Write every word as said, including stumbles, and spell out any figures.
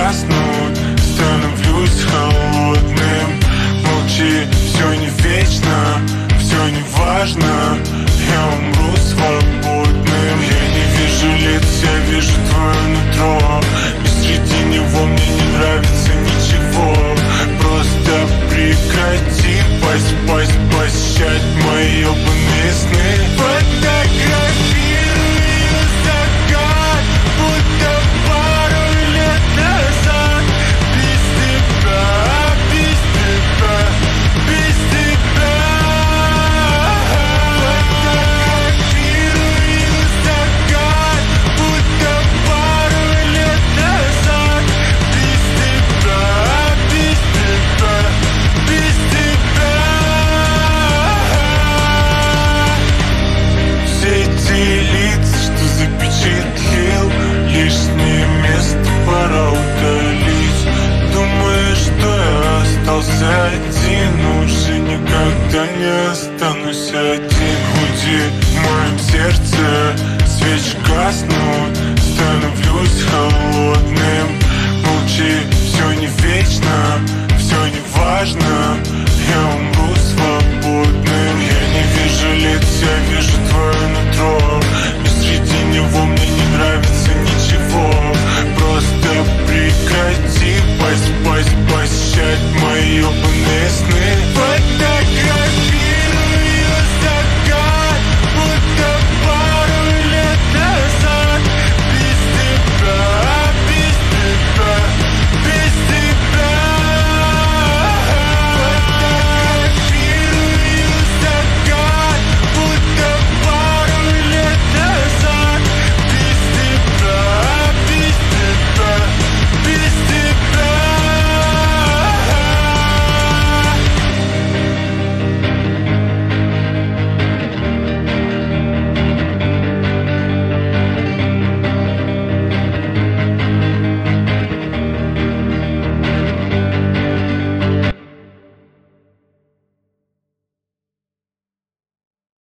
гаснут, становлюсь холодным. Молчи, все не вечно, все не важно. Я умру свободным. Я не вижу лиц, я вижу твое нутро, и среди него мне не нравится ничего. Просто прекрати пасть, пасть, пощать мои ебаные сны. Фотографирую закат, будто пару лет назад. Без тебя, без тебя, без тебя. Фотографирую закат, будто пару лет назад. Без тебя, без тебя, без тебя. Все эти лица, что запечатлел, лишнее место пора удалить. Думаю, что я остался один, уже никогда не останусь один. Уйди в моем сердце, свечи гаснут, становлюсь холодным.